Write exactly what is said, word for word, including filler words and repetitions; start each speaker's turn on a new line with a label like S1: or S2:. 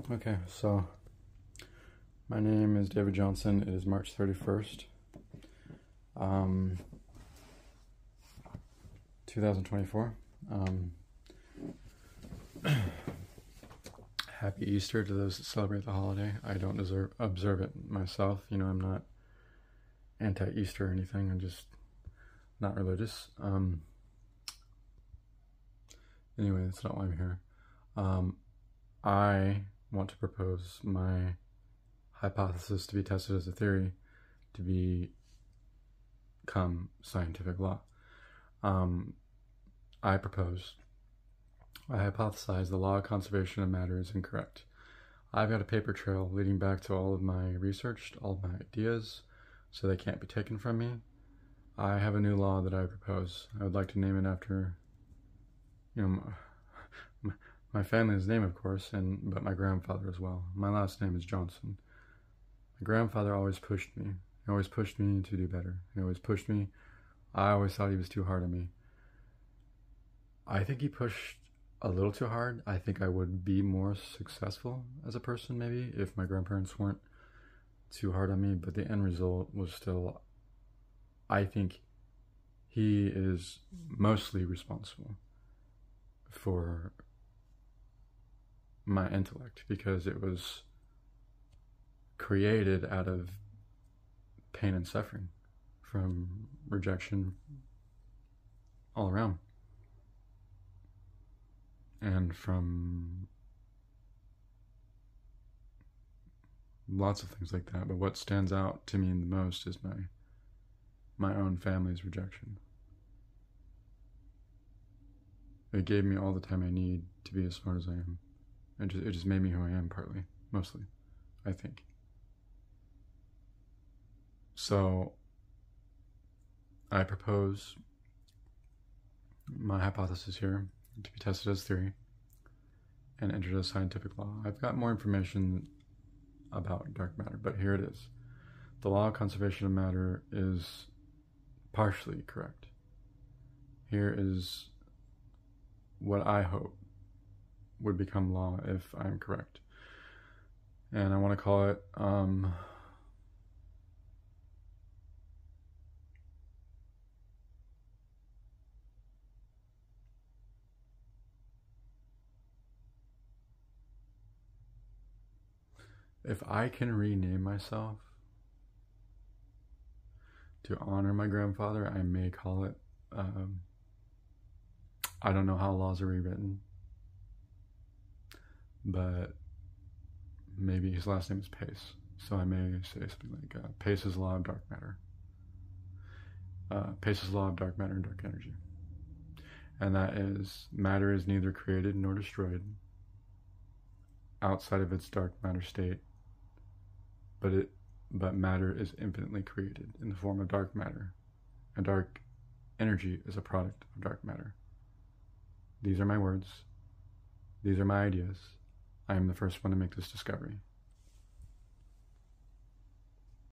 S1: Okay, so my name is David Johnson. It is March thirty-first, um, two thousand twenty-four. Um, happy Easter to those that celebrate the holiday. I don't deserve, observe it myself. You know, I'm not anti-Easter or anything. I'm just not religious. Um, anyway, that's not why I'm here. Um, I want to propose my hypothesis to be tested as a theory to become scientific law. Um, I propose, I hypothesize the law of conservation of matter is incorrect. I've got a paper trail leading back to all of my research, all of my ideas, so they can't be taken from me. I have a new law that I propose. I would like to name it after, you know, my, my, my family's name, of course, and but my grandfather as well. My last name is Johnson. My grandfather always pushed me. He always pushed me to do better. He always pushed me. I always thought he was too hard on me. I think he pushed a little too hard. I think I would be more successful as a person, maybe, if my grandparents weren't too hard on me, but the end result was still, I think he is mostly responsible for my intellect, because it was created out of pain and suffering from rejection all around, and from lots of things like that. But what stands out to me the most is my my own family's rejection. It gave me all the time I need to be as smart as I am. It just, it just made me who I am, partly, mostly, I think. So I propose my hypothesis here to be tested as theory and entered as scientific law. I've got more information about dark matter, but here it is. The law of conservation of matter is partially correct. Here is what I hope would become law if I'm correct. And I want to call it um, if I can rename myself to honor my grandfather, I may call it, um, I don't know how laws are rewritten, but maybe his last name is Pace. So I may say something like uh, Pace's law of dark matter. Uh, Pace's law of dark matter and dark energy. And that is, matter is neither created nor destroyed outside of its dark matter state, but it but matter is infinitely created in the form of dark matter, and dark energy is a product of dark matter. These are my words. These are my ideas. I am the first one to make this discovery.